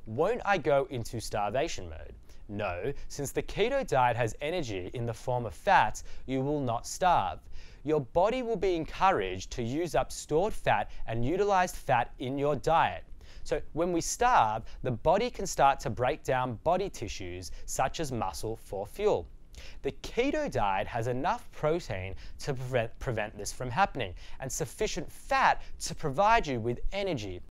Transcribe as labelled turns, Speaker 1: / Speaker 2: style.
Speaker 1: won't I go into starvation mode? No, since the keto diet has energy in the form of fats, you will not starve. Your body will be encouraged to use up stored fat and utilized fat in your diet. So when we starve, the body can start to break down body tissues such as muscle for fuel. The keto diet has enough protein to prevent this from happening and sufficient fat to provide you with energy.